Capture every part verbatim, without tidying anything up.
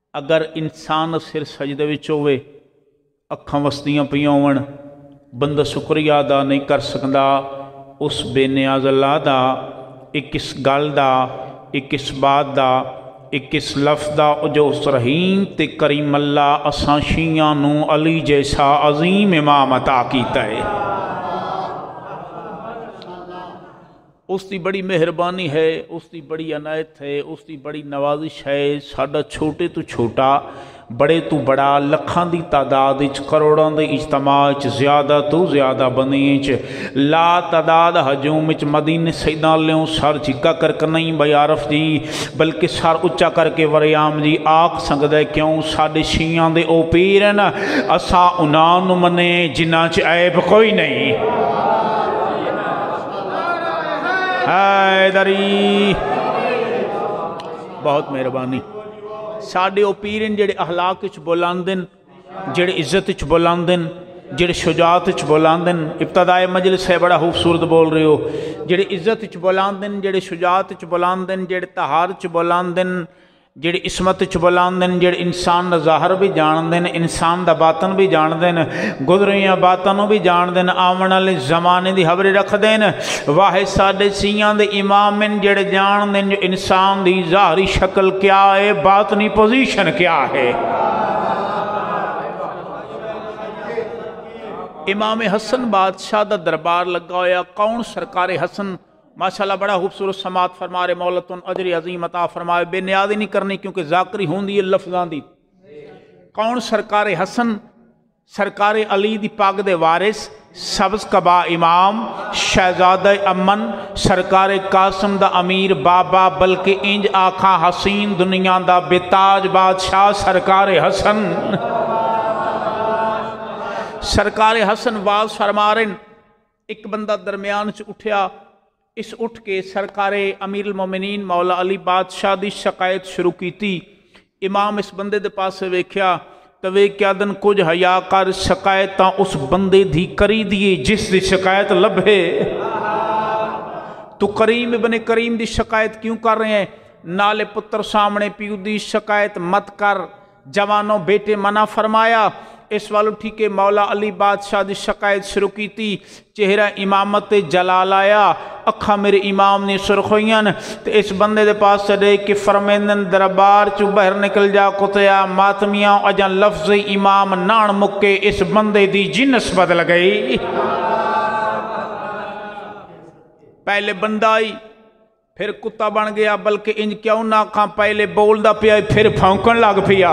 اگر انسان سر سجدے وچ ہوئے اکھاں وسدیاں پیاں ہون بندہ شکریہ ادا نہیں کر سکدا اس بے نیاز اللہ دا ایک اس گل دا ایک اس بات دا ایک اس لفظ دا جو اس رحیم تے کریم اللہ اساں شیعاں نو علی جیسا عظیم امام عطا کیتا ہے۔ اس دی بڑی مہربانی ہے، اس دی بڑی عنایت ہے، اس دی بڑی نوازش ہے۔ ساڈا چھوٹے تو چھوٹا بڑے تو بڑا لکھاں دی تعداد وچ کروڑاں دے اجتماع وچ زیادہ تو زیادہ بندیاں وچ لا تعداد ہجوم وچ مدینے سیدنا لیوں سر جھکا کر کے نہیں بیارف جی بلکہ سر اچا کر کے وریام جی آکھ سکدا ہے کیوں ساڈے شیعاں دے او پیر ہیں اساں انہاں نوں منے جنہاں چ عیب کوئی نہیں۔ حیدری بہت مہربانی۔ ساڈے او پیرن جڑے اخلاق وچ بولاندن جڑے عزت وچ بولاندن جڑے شجاعت وچ بولاندن ابتدائے مجلس ہے بڑا خوبصورت بول رہے ہو جڑے عزت وچ بولاندن جڑے شجاعت وچ بولاندن جڑے طہارت وچ بولاندن جڑے عصمت وچ بولاندن جڑے انسان دا ظاہر بھی جاندن انسان دا باطن بھی جاندن گزریاں باتاں بھی جاندن آون والے زمانے دی خبر رکھ دین واحد ساڈے سیاں دے امام جڑے جاندن جو انسان دی ظاہری شکل کیا ہے باطنی پوزیشن کیا ہے۔ امام حسن بادشاہ دا دربار لگا ہویا کون سرکار حسن ماشاءاللہ بڑا خوبصورت سماعت فرما رہے مولتن اجر عظیم عطا فرمائے بے نیازی نہیں کرنی کیونکہ ذاکری ہوندی ہے لفظاں دی۔ کون سرکار حسن سرکار علی دی پاک دے وارث سبز کبا امام شہزادہ امن سرکار قاسم دا امیر بابا بلکہ انج آکھاں حسین دنیا دا بتاج بادشاہ سرکار حسن۔ سرکار حسن واز فرما رہے ایک بندہ درمیان چ اٹھیا اس اٹھ کے سرکار امیر المومنین مولا علی بادشاہ دی شکایت شروع کی تھی۔ امام اس بندے دے پاس سے ویکھیا تو ویکھیا دن کچھ حیا کر شکایتاں اس بندے دی کری دیئے جس دی شکایت لبھے۔ تو کریم ابن کریم دی شکایت کیوں کر رہے ہیں؟ نالے پتر سامنے پیو دی شکایت مت کر جوانوں بیٹے منع فرمایا۔ اس والو ٹھیکے مولا علی بادشاہ دی شکایت شروع کی تھی چہرہ امامت جلال آیا اکھا میرے امام نے سرخویاں تو اس بندے دے پاس سے دے کہ فرمیندن دربار چو بہر نکل جا کتیا ماتمیاں اجان لفظ امام نان مکے اس بندے دی جنس بدل گئی۔ پہلے بندہ آئی پھر کتا بن گیا بلکہ انج کیوں نہ کھاں پہلے بول دا پیا پھر پھونکن لگ پیا۔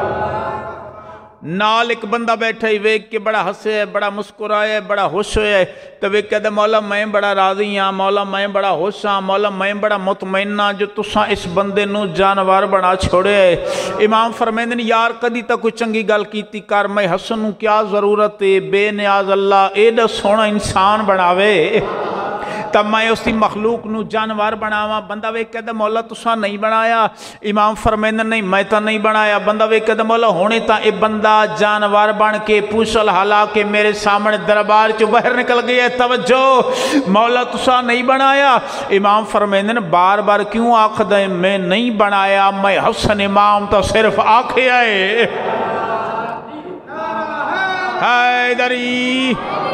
نال ایک بندہ بیٹھا ہی ویک کے بڑا ہسے ہے بڑا مسکرائے ہے بڑا خوش ہویا ہے تو ویک کہتا مولا میں بڑا راضی ہاں مولا میں بڑا خوش ہاں مولا میں بڑا مطمئن ہاں جو تساں اس بندے نو جانوار بنا چھوڑے ہے۔ امام فرمیندن یار کدی تا کوئی چنگی گل کیتی کر میں حسن نو کیا ضرورت ہے بے نیاز اللہ ایڈا سونا انسان بناوے تب میں اس دی مخلوق نو جانوار بناوا۔ بندہ ویک کہتا مولا تساں نہیں بنایا۔ امام فرمیندن نہیں میں تا نہیں بنایا۔ بندہ ویک کہتا مولا ہونے تا اے بندہ جانوار بن کے پوچھل حالا کے میرے سامنے دربار چو باہر نکل گیا توجہ مولا تساں نہیں بنایا۔ امام فرمیندن بار بار کیوں آکھ دیں میں نہیں بنایا میں حسن امام تا صرف آکھے آئے۔ حیدری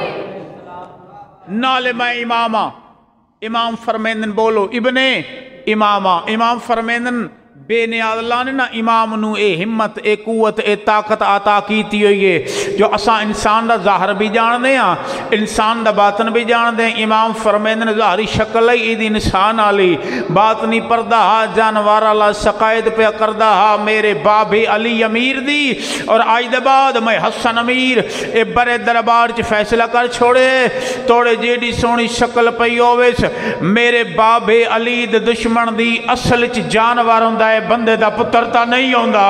نالے میں امامہ امام فرمیندن بولو ابن امامہ امام فرمیندن بے نیاز اللہ نے نا امام نو اے ہمت اے قوت اے طاقت عطا کیتی ہوئی ہے جو اساں انسان دا ظاہر بھی جان دے ہاں انسان دا باطن بھی جان دے۔ امام فرمیندن ظاہری شکل ہے اید انسان آلی باطنی پردہ ہا جانوار اللہ شقائد پہ کردہ ہا میرے باب علی امیر دی اور آج دے بعد میں حسن امیر اے برے دربار چ فیصلہ کر چھوڑے توڑے جیڑی سونی شکل پہ ہوویس میرے باب علی دے دشمن دی اصل چ جانوار ہوں ہے بندے دا پترتا نہیں ہوندا۔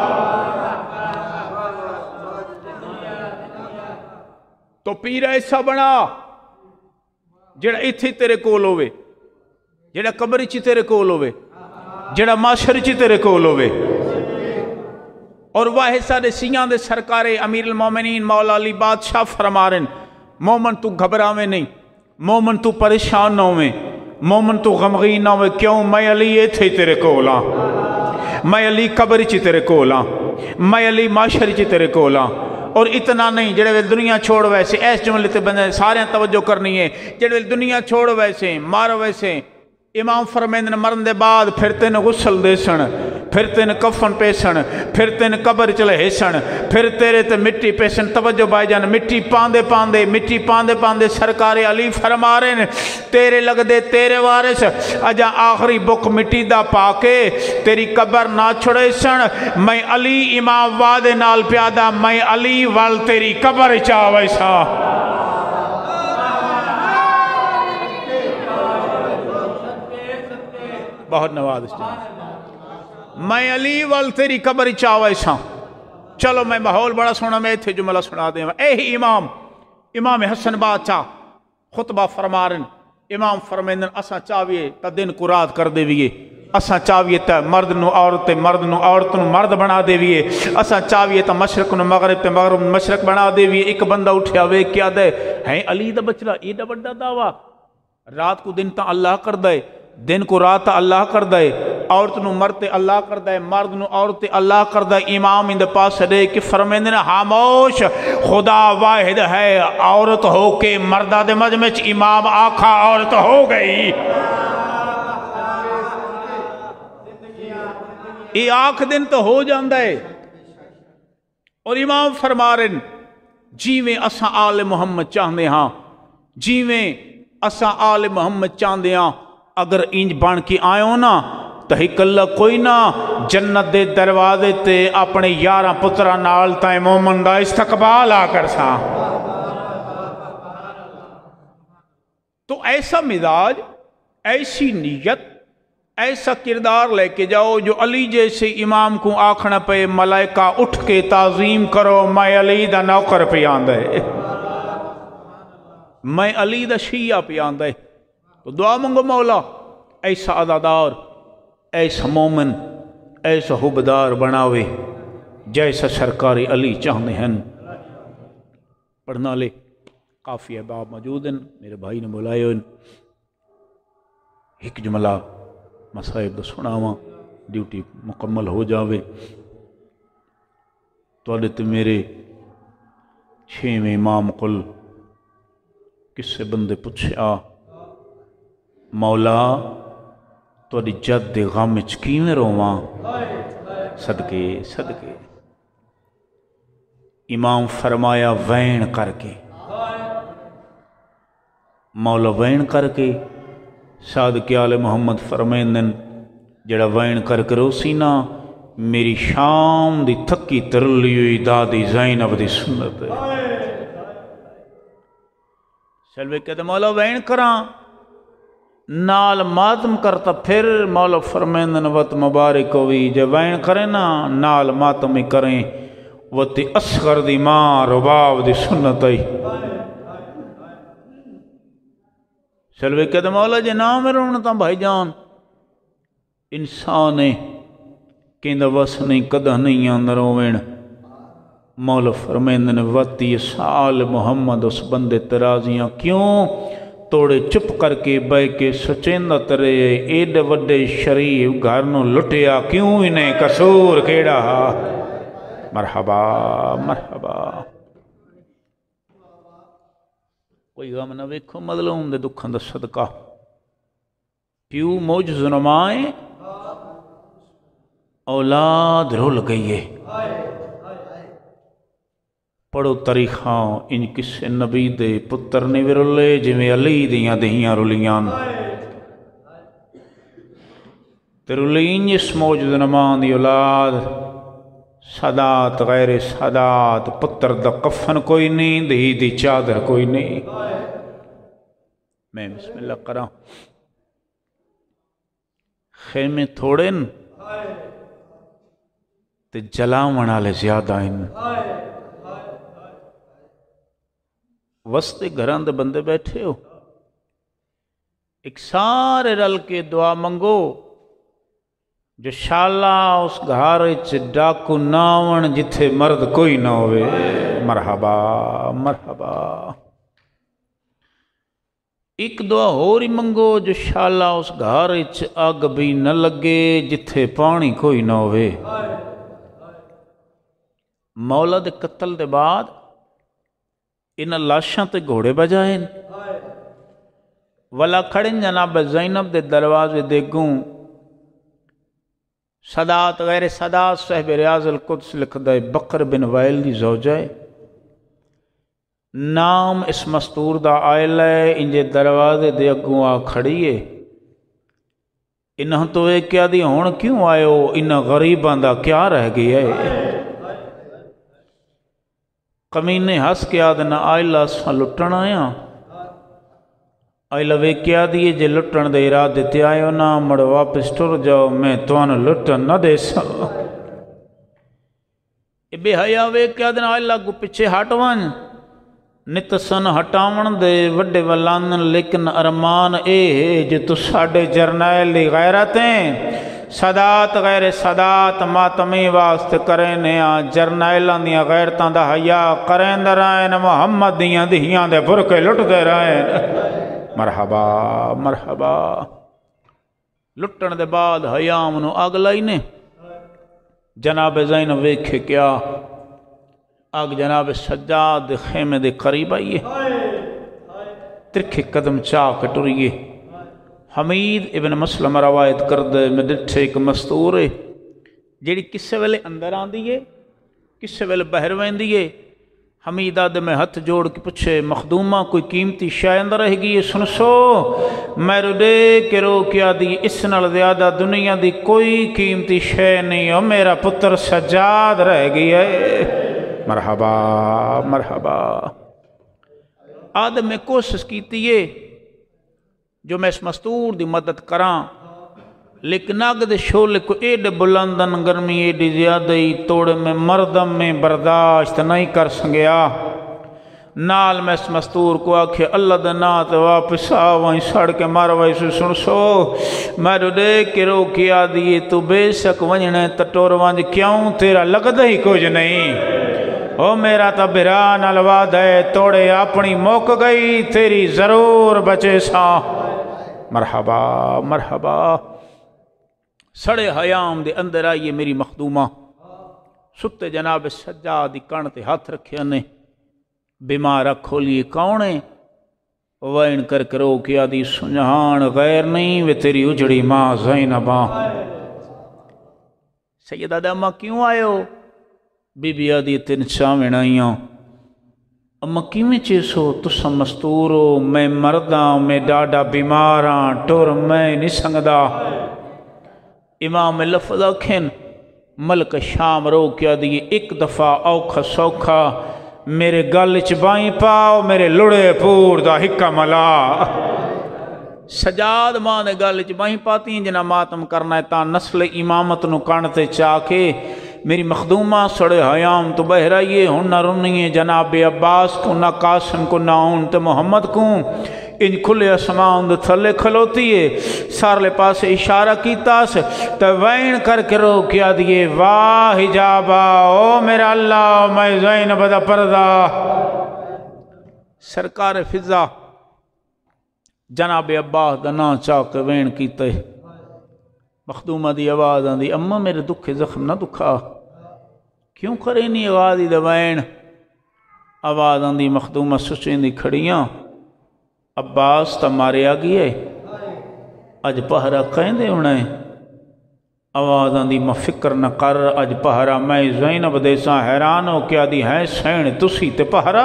تو پیر ایسا بنا جڑا ایتھی تیرے کول ہوئے جڑا قبر چی تیرے کول ہوئے جڑا معاشر چی تیرے کول ہوئے۔ اور واحد سارے سیاں دے سرکار امیر المومنین مولا علی بادشاہ فرمارن مومن تو گھبراویں نہیں مومن تو پریشان نہ ہوئے مومن تو غمگین نہ ہوئے کیوں میں علی یہ تھے تیرے کولا میں علی قبر چی تیرے کولا، میں علی معاشر چی تیرے کولا۔ اور اتنا نہیں، جڑے ویل دنیا چھوڑ ویسے، ایس جملے تے بندے سارے توجہ کرنی ہے، جڑے ویل دنیا چھوڑ ویسے مار ویسے، امام فرمیندن مرن دے بعد پھر تین غسل دے سن، پھر تین کفن پیسن، پھر تین قبر چلے ہیسن، پھر تیرے تے مٹی پیسن۔ توجہ بھائی جان، مٹی پاندے پاندے مٹی پاندے پاندے سرکار علی فرما رہے ہیں تیرے لگ دے تیرے وارث اجا آخری بک مٹی دا پاکے تیری قبر نہ چھڑے سن، میں علی امام وعدے نال پیادہ، میں علی وال تیری قبر چاوے سا۔ بہت نواز میں علی وال تیری قبر چاوے سا۔ چلو میں ماحول بڑا سونا میں تھے جملہ سنا دیں۔ اے ہی امام امام حسن بادشاہ خطبہ فرمارن، امام فرمیندن اسا چاویے تا دن کو رات کر دے ویے، اسا چاویے تا مرد نو عورت مرد نو عورت نو مرد بنا دے ویے، اسا چاویے تا مشرق نو مغرب تے مغرب نو مشرق بنا دے ویے۔ ایک بندہ اٹھیا وے کیا دے ہیں علی دا بچڑا ایڈا بڑا دعویٰ، رات کو دن تا اللہ کر دے، دن کو رات اللہ کر دے، عورت نو مرد اللہ کر دے، مرد نو عورت اللہ کر دے۔ امام اندے پاس دے کہ فرمیندن خاموش، خدا واحد ہے، عورت ہو کے مردہ دے مجمع چ امام آکھا عورت ہو گئی۔ یہ آنکھ دن تو ہو جاندہ ہے۔ اور امام فرمارن جیویں اساں آل محمد چاہنے ہاں، جیویں اساں آل محمد چاہنے ہاں، اگر انج بان کی آئیوں نا تحیق اللہ کوئی نا جنت دے دروازے تے اپنے یارہ پترہ نال تائیں مومن دا استقبال آ کر سا۔ تو ایسا مزاج، ایسی نیت، ایسا کردار لے کے جاؤ جو علی جیسے امام کو آکھنا پہ ملائکہ اٹھ کے تعظیم کرو میں علی دا نوکر پہ آندے، میں علی دا شیعہ پہ آندے۔ تو دعا منگو مولا ایسا عزادار، ایسا مومن، ایسا حبدار بناوے جیسا سرکاری علی چاہنے ہیں۔ پڑھنا لے کافی احباب موجود ہیں، میرے بھائی نے بلائے ہیں، ایک جملہ مسائب دا سناواں ڈیوٹی مکمل ہو جاوے۔ تو عدت میرے چھویں امام قل کس سے بندے پوچھے آ مولا تو دی جد دے غم چکیویں رواں، صدقے صدقے امام فرمایا وین کر کے، مولا وین کر کے، صادق آل محمد فرمیندن جڑا وین کر کے روسی نا میری شام دی تھکی ترلی ہوئی دادی زینب دی سنت ہے۔ سلوے کہتے مولا وین کراں نال ماتم کرتا، پھر مولا فرمیندن وقت مبارک ہوئی جب وین کریں نا نال ماتم ہی کریں وقت اصغر دی ماں رباب دی سنت ہے۔ سلوے کہتے مولا جے نام میں رونتا بھائی جان انسان ہے کہندہ وس نہیں کدہ نہیں آندر ہوئین۔ مولا فرمیندن وقت یہ سال محمد اس بندے ترازیاں کیوں توڑے چپ کر کے بے کے سچیندہ ترے ایڈ وڈے شریف گھرنوں لٹیا کیوں انہیں قصور کیڑا۔ مرحبا مرحبا کوئی غم نہ ویکھو مظلوم دے دکھاں دا صدقہ پیو موجز نمائیں اولاد رول گئیے۔ پڑھو تاریخاں ان کسے نبی دے پتر نے بھی رولے جویں علی دیاں دہیاں رولیاں تے رولین اس موجود نمان دی اولاد سادات غیر سادات پتر دا کفن کوئی نہیں دہی دی چادر کوئی نہیں۔ میں بسم اللہ کراں خیمے تھوڑن تے جلاون والے زیادہ ہیں۔ وسط گھران دے بندے بیٹھے ہو ایک سارے رل کے دعا منگو جو شالا اس گھار چ ڈاکو ناون جتھے مرد کوئی نہ ہوئے۔ مرحبا مرحبا ایک دعا اور ہی منگو جو شالا اس گھر وچ اگ بھی نہ لگے جتھے پانی کوئی نہ ہوئے۔ مولا دے قتل دے بعد انہاں لاشاں تے گھوڑے بجائے ولا کھڑن جناب زینب دے دروازے دیگوں صدات غیر صدات صاحب ریاض القدس لکھدا ہے بکر بن وائل دی زوجہ ہے، نام اس مستور دا آئل ہے، انجے دروازے دے اگوں آ کھڑیے، انہاں تو اے کیا دی ہون کیوں آئے ہو، انہاں غریباں دا کیا رہ گیا ہے؟ کمینے ہس کے آدھنا آئلہ سا لٹن آیا، آئلہ وے کیا دیئے جے لٹن دے ارادے تے آئے نا مڑ واپس ٹر جاؤ میں توانو لٹن نہ دے سا۔ اے بے حیا وے کیا دینا آئلہ کو پچھے ہٹوان نتسن ہٹاون دے وڈے ولانن لیکن ارمان اے ہے جو تو ساڑے جرنائل دی غیرتیں صدات غیر صدات ماتمی واسطے کرنے آ جرنائلان دیا غیرتان دا حیاء کریں در آئین محمد دیاں دیاں دے برکے لٹ دے رائن۔ مرحبا مرحبا لٹن دے بعد حیاء منو آگ لائنے جناب زینب ویکھے کیا آگ جناب سجاد خیمے دے قریب آئیے ترکھے قدم چاک ٹوریے حمید ابن مسلم روایت کردے میں ڈٹھے ایک مستور ہے جیڑی کسے ویلے اندر آن دیئے کسے ویلے بہر وین دیئے حمید آدھے میں ہتھ جوڑ کے پچھے مخدومہ کوئی قیمتی شاہ اندر رہ گئی سن سو میں رڈے کے رو کیا دی اس نال زیادہ دنیا دی کوئی قیمتی شاہ نہیں ہو میرا پتر سجاد رہ گئی ہے۔ مرحبا مرحبا آدھے میں کوشش کیتی ہے جو میں اس مستور دی مدد کران لیکن آگ دے شولے کو ایڈے بلندن گرمی ایڈی زیادہ ہی توڑے میں مردم میں برداشت نہیں کر سنگیا نال میں اس مستور کو آکھے اللہ دنات واپس آوائیں سڑ کے ماروائی سے سن سو میں دے کے رو کیا دیئے تو بے شک ونجنے تٹور وانج کیوں تیرا لگدہ ہی کچھ نہیں او میرا تا بران الواد ہے توڑے اپنی موک گئی تیری ضرور بچے سا۔ مرحبا مرحبا سڑے حیام دے اندر آئیے میری مخدومہ ستے جناب سجادی کانتے ہاتھ رکھے نے بیمارہ کھولیے کونے وین کر کرو کیا دی سنجھان غیر نہیں وہ تیری اجڑی ماں زینباں۔ سیدہ دامہ کیوں آئے ہو بی بی آدھی تین چاوین آئیاں اما کیویں چیسو تسا مستورو میں مرداں میں ڈاڈا بیماراں ٹور میں نہیں سنگدا امام لفظ آکھیں ملک شام رو کیا دیئے ایک دفعہ اوکھا سوکھا میرے گل چبائیں پاؤ میرے لڑے پور دا ہکا ملا سجاد ماں دے گل چبائیں پاتی ہیں جنہ ماتم کرنا ہے تا نسل امامت نو کانتے چاکے میری مخدومہ سڑے حیام تو بہرائیے ہن نہ رنیے جناب عباس کو نہ قاسم کو نہ ہون تے محمد کو ان کھلے اسمان دے تھلے کھلوتی ہے سارلے پاس اشارہ کیتا سے تو وین کر کے رو کیا دیئے واہ حجابا او میرا اللہ میں زینب دا پردہ سرکار فضا جناب عباس دا نا چاک وین کیتے مخدومہ دی آواز آن دی اممہ میرے دکھے زخم نہ دکھا کیوں کرے نہیں آواز دی دوائن آواز آن دی مخدومہ سچین دی کھڑیاں عباس تا مارے آگئی ہے اج پہرا کہیں دے انہیں آواز آن دی مفکر نہ کر اج پہرا میں زینب دے ساں حیران ہو کیا دی ہیں سین تسی تے پہرا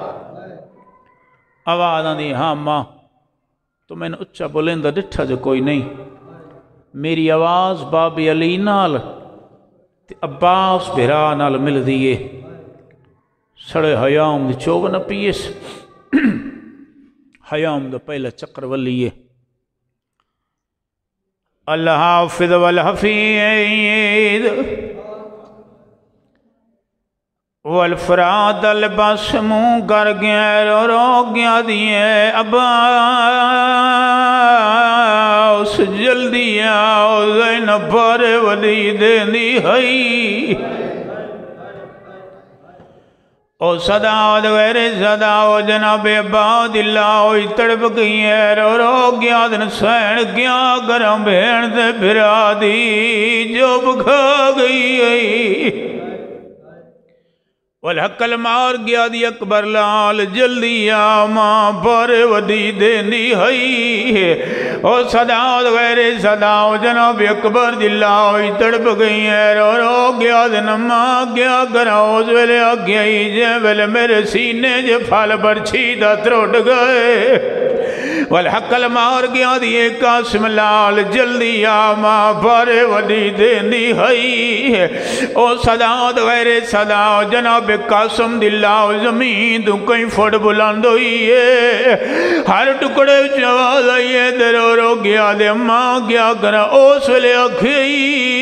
آواز آن دی ہاں ماں تو میں نے اچھا بولیں دا ڈٹھا جو کوئی نہیں میری آواز بابی علی نال تے عباس بھرا نال مل دیئے سڑے حیام دی چوب نہ پیس حیام دا پہلا چکر ولیے اللہ حافظ والحفید والفراد الباسموں گر گیا رو رو گیا دیئے عباس جلدی آؤ زینب بارے ولی دینی ہئی او صدا غیر صدا او جناب عباد اللہ تڑپ گئی ہے رو رو گیا دن سین گیا گرم بھین سے بھرا دی جو بکھا گئی ہے والحق المار گیا دی اکبر لال جلدی آماں پر ودی دین دی ہے او صدا غیر صدا او جناب اکبر دلہ تڑپ گئی ہے رو رو گیا دن ماں گیا گراؤز ویلے آگئی جے ویلے میرے سینے جے پھال پر چھیدہ تروٹ گئے والحق المار گیا دیئے قاسم لال جلدی آماں پر ودی دین دی ہے او صدا غیر صدا جناب قاسم دلہ زمین تو کئی فٹ بلند ہوئی ہے ہر ٹکڑے چواز آئیے درو رو گیا دے ماں گیا کرا اوس ویلے اکھئی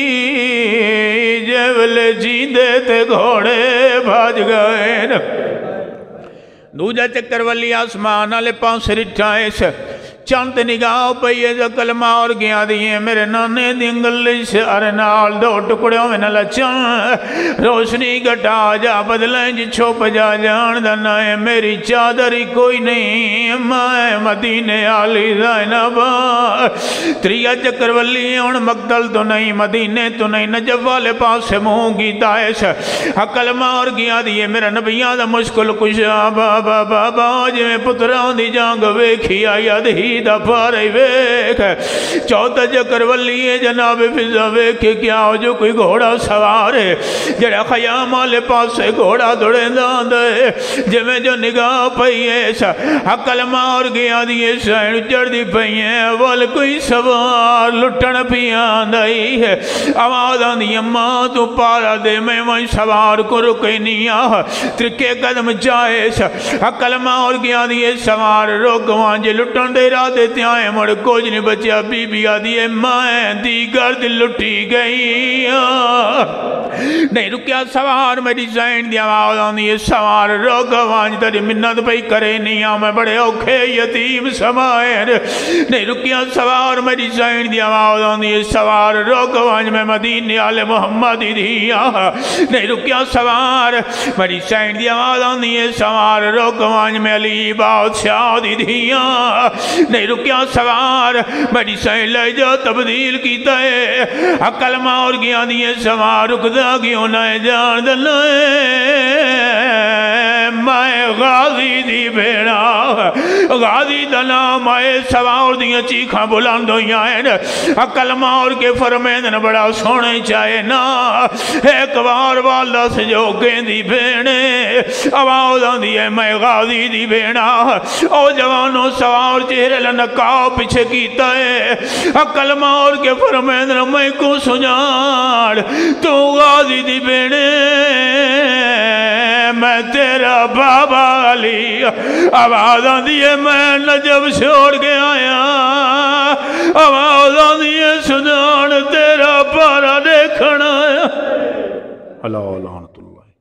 جے ویلے جیندے تے گھوڑے بھاج گئے دوجہ چکر والی آسمان آلے پانس رٹھائے سے چانت نگاہ پہیے جو کلمہ اور گیا دیئے میرے نانے دنگل سے ارنال دو ٹکڑوں میں نہ لچن روشنی گھٹا جا بدلیں جی چھوپ جا جان دنائے میری چادری کوئی نہیں میں مدینے آلی زینبا تریہ چکر ولی ان مقتل تو نہیں مدینے تو نہیں نجف والے پاس سے مہوں کی دائش کلمہ اور گیا دیئے میرا نبیان دا مشکل کشا بابا بابا جی میں پتران دی جانگ ویکھی آیا دہی دا پارے ویک چوتھا چکر ولی ہے جناب فضا ویک کیا ہو جو کوئی گھوڑا سوار ہے جڑا خیام والے پاس سے گھوڑا دوڑے داند ہے جے میں جو نگاہ پئی ہے سا حقل مار گیا دیئے سائن چڑھ دی پئی ہے وال کوئی سوار لٹن پیان دائی ہے آواز آندی اماں تو پارا دے میں وہی سوار کو رکے نہیں آہ ترکے قدم چاہے سا حقل مار گیا دیئے سوار روکوان جے لٹن دے را دیتے آئے مڑ کوج نہیں بچیا بی بی آدھی مائیں دیگر دل لٹی گئی نہیں رکیا سوار میری زین دیا آواز آنی ہے سوار روگوان تری منت پہی کرے نہیں آ میں بڑے اوکھے یتیم سمائیں نہیں رکیا سوار میری زین دیا آواز آنی ہے سوار روگوان میں مدینہ آل محمد دیا نہیں رکیا سوار میری زین دیا آواز آنی ہے سوار روگوان میں علی بادشاہ دیا نہیں رکیا سوار بڑی سائن لے جا تبدیل کیتا ہے عقل مار گیا دیئے سوار رکدا کیوں نہ جان دلائے میں غازی دی بیڑا غازی دلام آئے سوار دیئے چیخاں بلند ہوئی آئے عقل مار کے فرمین بڑا سونے چاہے نا ایک بار والدہ سے جو گیندی بیڑے آواز دیئے میں غازی دی بیڑا او جوانوں سوار چہرے لنکاؤ پیچھے کیتا ہے عقل مار کے فرمین میں کو سجاڑ تو غازی دی بیڑے میں تیرا بابا علی آواز دیئے میں نجب چھوڑ کے آیا آواز دیئے سجاڑ تیرا پارا دیکھنا اللہ لعنت اللہ